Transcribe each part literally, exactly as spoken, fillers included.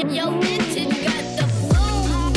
Yo, vintage got the boom.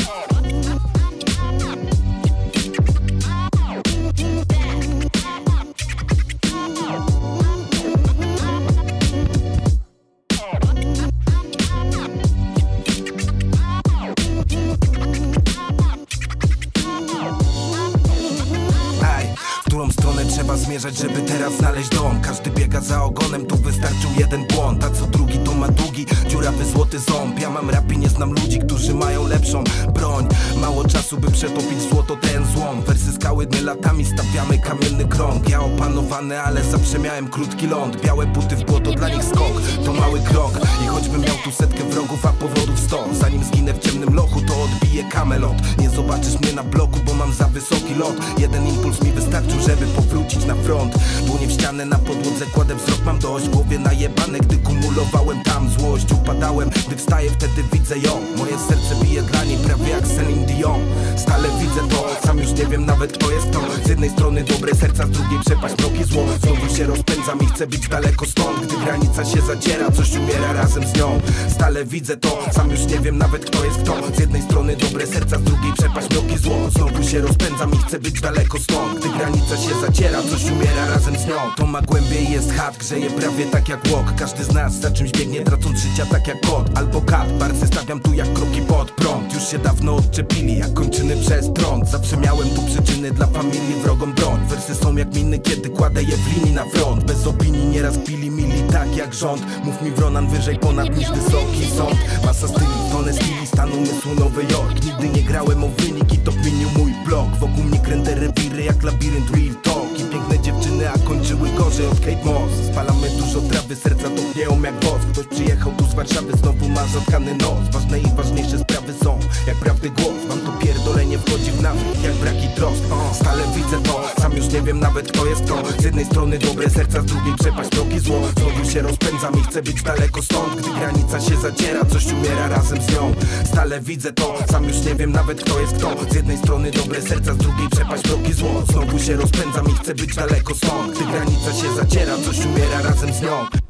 W którą stronę trzeba zmierzać, żeby teraz znaleźć dom? Każdy biega za ogonem, tu wystarczył jeden błąd, a co drugi to ma długi, dziurawy złoty ząb. Ja mam rap i nie znam ludzi, którzy mają lepszą broń. Mało czasu, by przetopić w złoto ten złom. Wersy skały dnie latami, stawiamy kamienny krąg. Ja opanowany, ale zawsze miałem krótki ląd. Białe buty w błoto, dla nich skok to mały krok. I choćbym miał tu setkę wrogów, a powrotów sto, zanim zginę w ciemnym lochu, to odbiję kamelot. Nie zobaczysz mnie na bloku, bo mam za wysoki lot. Jeden impuls mi wystarczył, żeby powrócić na front. Dłonie w ścianę, na podłodze kładę wzrok, mam dość. W głowie najebane, gdy kumulowałem tam złość. Upadałem, gdy wstaję, wtedy widzę ją. Moje serce bije dla niej prawie jak Celine Dion. Stale widzę to, sam już nie wiem nawet kto jest kto. Z jednej strony dobre serca, z drugiej przepaść, mrok i zło. Znowu się rozpędzam i chcę być daleko stąd. Gdy granica się zaciera, coś umiera razem z nią. Stale widzę to, sam już nie wiem nawet kto jest kto. Z jednej strony dobre serca, z drugiej przepaść, mrok i zło. Znowu się rozpędzam i chcę być daleko stąd. Gdy granica się zaciera, coś umiera razem z nią. To ma głębię i jest chat, grzeje prawie tak jak łok. Każdy z nas za czymś biegnie, tracąc życia tak jak kot albo kat. Barcy stawiam tu jak kroki pod prąd. Już się dawno odczepili, jak kończyny przez prąd. Zawsze miałem tu przyczyny dla familii, wrogom broń. Wersy są jak miny, kiedy kładę je w linii na front. Bez opinii nieraz pili mili tak jak rząd. Mów mi Wronan, wyżej ponad niż wysoki sąd. Masa styli, tonę styli, stan umysłu Nowy Jork. Nigdy nie grałem o wynik i to kminił mój blok. Wokół mnie kręte rewiry jak labirynt real talk. I piękne dziewczyny, a kończyły gorzej od Kate Moss. Spalamy dużo trawy, serca topnieją jak wosk. Ktoś przyjechał tu z Warszawy, znowu ma zatkany nos. Ważne i ważniejsze sprawy są, jak prawdy głos. Mam to pierdolenie, wchodzi w nawyk, jak braki trosk. Stale widzę to, sam już nie wiem nawet kto jest kto. Z jednej strony dobre serca, z drugiej przepaść, mrok i zło. Znowu się rozpędzam i chcę być daleko stąd. Gdy granica się zaciera, coś umiera razem z nią. Stale widzę to, sam już nie wiem nawet kto jest kto. Z jednej strony dobre serca, z drugiej przepaść, mrok i zło. Znowu się rozpędzam i chcę być daleko stąd. Gdy granica się zaciera, coś umiera razem z nią.